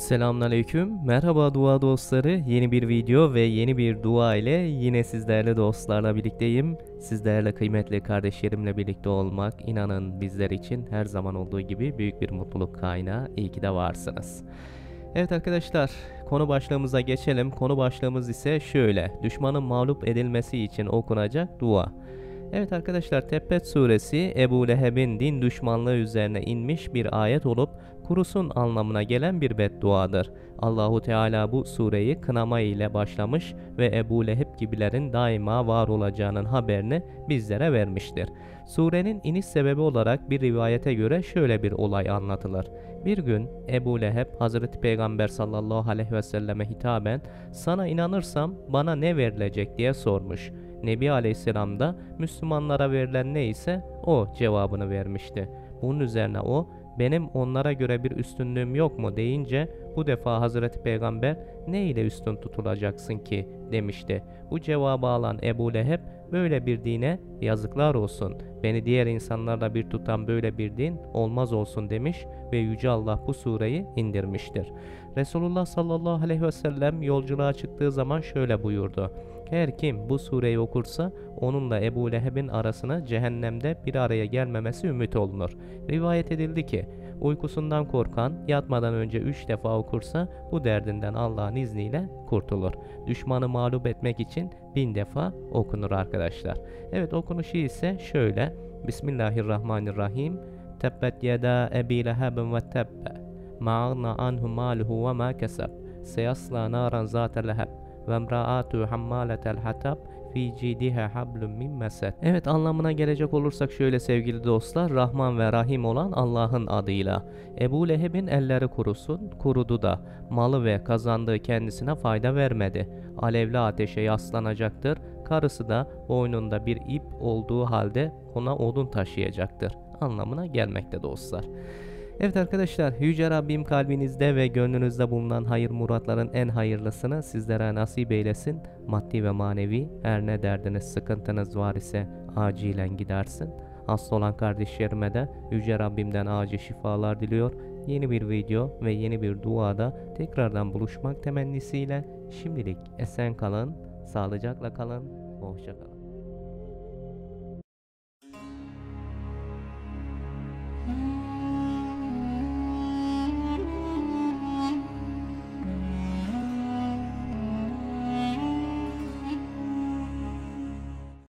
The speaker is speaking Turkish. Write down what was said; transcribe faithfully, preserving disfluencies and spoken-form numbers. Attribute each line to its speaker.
Speaker 1: Selamünaleyküm. Merhaba dua dostları. Yeni bir video ve yeni bir dua ile yine sizlerle dostlarla birlikteyim. Sizlerle kıymetli kardeşlerimle birlikte olmak inanın bizler için her zaman olduğu gibi büyük bir mutluluk kaynağı. İyi ki de varsınız. Evet arkadaşlar, konu başlığımıza geçelim. Konu başlığımız ise şöyle: düşmanın mağlup edilmesi için okunacak dua. Evet arkadaşlar, Tebbet suresi Ebu Leheb'in din düşmanlığı üzerine inmiş bir ayet olup kurusun anlamına gelen bir bedduadır. Allahu Teala bu sureyi kınama ile başlamış ve Ebu Leheb gibilerin daima var olacağının haberini bizlere vermiştir. Surenin iniş sebebi olarak bir rivayete göre şöyle bir olay anlatılır. Bir gün Ebu Leheb Hazreti Peygamber sallallahu aleyhi ve selleme hitaben "Sana inanırsam bana ne verilecek?" diye sormuş. Nebi Aleyhisselam da Müslümanlara verilen neyse o cevabını vermişti. Bunun üzerine o, "Benim onlara göre bir üstünlüğüm yok mu?" deyince bu defa Hazreti Peygamber "Ne ile üstün tutulacaksın ki?" demişti. Bu cevabı alan Ebu Leheb, "Böyle bir dine yazıklar olsun. Beni diğer insanlarla bir tutan böyle bir din olmaz olsun" demiş ve Yüce Allah bu sureyi indirmiştir. Resulullah sallallahu aleyhi ve sellem yolculuğa çıktığı zaman şöyle buyurdu: "Her kim bu sureyi okursa onunla Ebu Leheb'in arasına cehennemde bir araya gelmemesi ümit olunur." Rivayet edildi ki uykusundan korkan yatmadan önce üç defa okursa bu derdinden Allah'ın izniyle kurtulur. Düşmanı mağlup etmek için bin defa okunur arkadaşlar. Evet, okunuşu ise şöyle: Bismillahirrahmanirrahim. Tebbet yeda Ebi Lehebin ve tebbe. Ma'agna anhu maluhu ve ma keseb. Seyasla naran zate leheb. Ve emraatu hammaletel hatab fi cidiha hablum min mesed. Evet, anlamına gelecek olursak şöyle sevgili dostlar: Rahman ve Rahim olan Allah'ın adıyla. Ebu Leheb'in elleri kurusun, kurudu da malı ve kazandığı kendisine fayda vermedi. Alevli ateşe yaslanacaktır. Karısı da boynunda bir ip olduğu halde ona odun taşıyacaktır anlamına gelmekte dostlar. Evet arkadaşlar, Yüce Rabbim kalbinizde ve gönlünüzde bulunan hayır muratların en hayırlısını sizlere nasip eylesin. Maddi ve manevi her ne derdiniz, sıkıntınız var ise acilen gidersin. Hasta olan kardeşlerime de Yüce Rabbimden acil şifalar diliyor. Yeni bir video ve yeni bir duada tekrardan buluşmak temennisiyle şimdilik esen kalın, sağlıcakla kalın, hoşça kalın.